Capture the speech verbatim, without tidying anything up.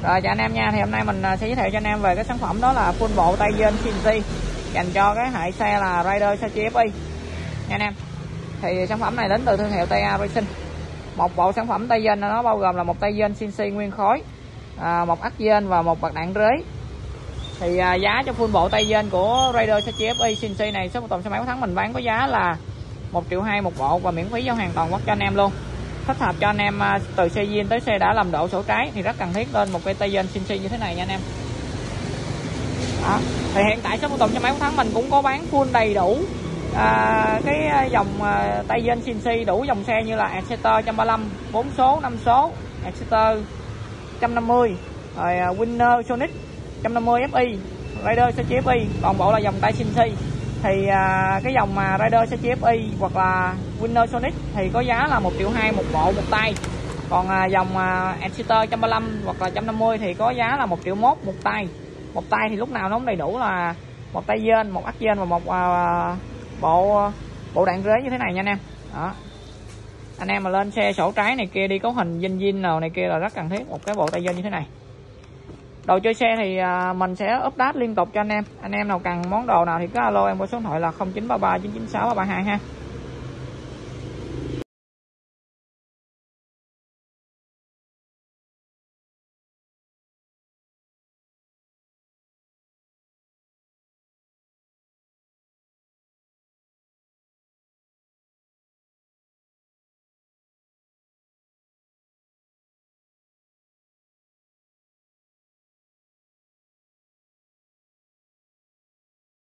Rồi cho anh em nha, thì hôm nay mình sẽ giới thiệu cho anh em về cái sản phẩm đó là full bộ tay dên xê en xê dành cho cái hệ xe là Raider Sachi ép i nha anh em. Thì sản phẩm này đến từ thương hiệu tê a Racing. Một bộ sản phẩm tay dên nó bao gồm là một tay dên xê en xê nguyên khối, à, một ắc dên và một bạc đạn rế. Thì à, giá cho full bộ tay dên của Raider Sachi ép i xê en xê này số một tuần số mấy tháng mình bán có giá là một triệu hai một bộ và miễn phí giao hàng toàn quốc cho anh em luôn. Thích hợp cho anh em từ xe zin tới xe đã làm độ sổ trái thì rất cần thiết lên một cây tay dên xê en xê như thế này nha anh em. Đó. Thì hiện tại số một tuần cho mấy tháng mình cũng có bán full đầy đủ à, cái dòng à, tay dên xê en xê đủ dòng xe như là Exciter một trăm ba mươi lăm, bốn số, năm số, Exciter một trăm năm mươi, rồi uh, Winner Sonic một trăm năm mươi ép i, Raider Sachi ép i, toàn bộ là dòng tay xê en xê. Thì à, cái dòng mà Raider Sachi ép i hoặc là Winner Sonic thì có giá là một triệu hai một bộ một tay. Còn à, dòng à, Exciter một trăm ba mươi lăm hoặc là một trăm năm mươi thì có giá là một triệu mốt một tay. Một tay thì lúc nào nó cũng đầy đủ là một tay dên, một ắc dên và một à, bộ bộ đạn rế như thế này nha anh em. Đó. Anh em mà lên xe sổ trái này kia đi có hình zin zin nào này kia là rất cần thiết một cái bộ tay dên như thế này. Đồ chơi xe thì mình sẽ update liên tục cho anh em. Anh em nào cần món đồ nào thì cứ alo em qua số điện thoại là không chín ba ba chín chín sáu ba ba hai ha.